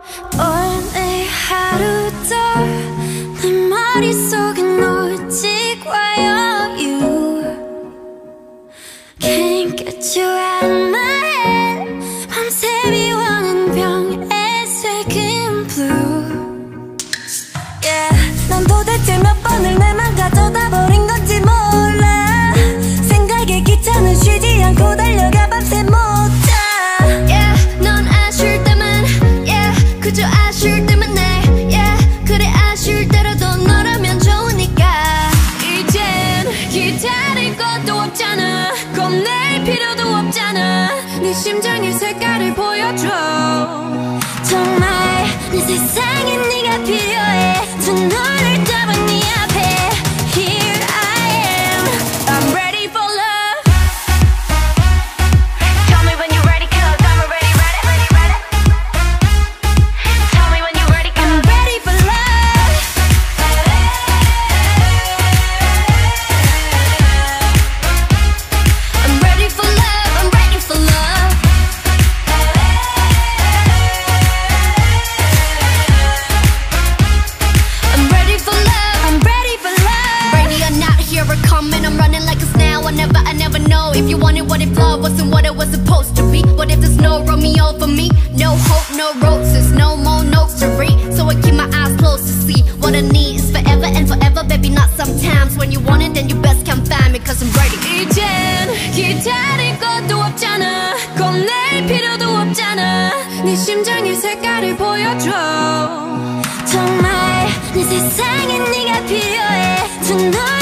오늘 하루도 내 머릿속엔 오직 와요 You Can't get you out of my head 밤새 비워낸 병에 새긴 blue Yeah 난 도대체 몇 번을 내 맘 가져다 버린 건지 몰라 생각에 기차는 쉬지 않고 달려가 밤새 못 자 Yeah 넌 아쉬울 때만 Yeah 그저 아쉬울 때만 내 Yeah 그래 아쉬울 때라도 너라면 좋으니까 이젠 기다릴 것도 없잖아 겁낼 필요도 없잖아 네 심장의 색깔을 보여줘 정말 내 세상에 네가 필요해 두 눈을 떠본 네 앞에 Here I am I'm ready for love Tell me when you're ready cause I'm already ready Tell me when you're ready cause I'm ready for love I'm ready for love I'm ready for love I'm ready for love I'm ready for love Ready or not here I come and I'm running like a snail I never know if you wanted what if love wasn't what it was supposed to be What if there's no Romeo for me No hope no roses no more notes to read So I keep my eyes closed to see what I need is forever and forever baby not sometimes when you want it then you best come find me cause I'm ready 이젠 기다릴 것도 없잖아 겁낼 필요도 없잖아 네 심장의 색깔을 보여줘 정말 내 세상에 네가 필요해 두 눈